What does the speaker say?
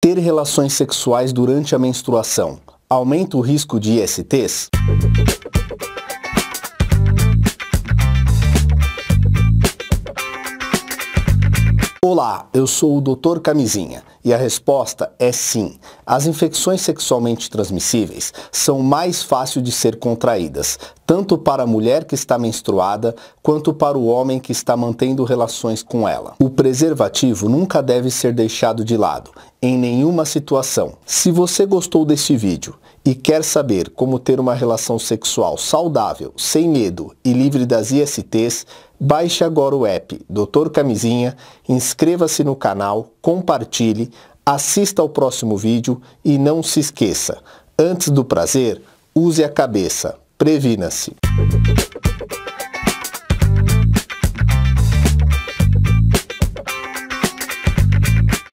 Ter relações sexuais durante a menstruação aumenta o risco de ISTs? Olá, eu sou o Dr. Camisinha e a resposta é sim. As infecções sexualmente transmissíveis são mais fáceis de ser contraídas, tanto para a mulher que está menstruada, quanto para o homem que está mantendo relações com ela. O preservativo nunca deve ser deixado de lado, em nenhuma situação. Se você gostou deste vídeo e quer saber como ter uma relação sexual saudável, sem medo e livre das ISTs, baixe agora o app Dr. Camisinha, inscreva-se no canal, compartilhe, assista ao próximo vídeo e não se esqueça, antes do prazer, use a cabeça, previna-se.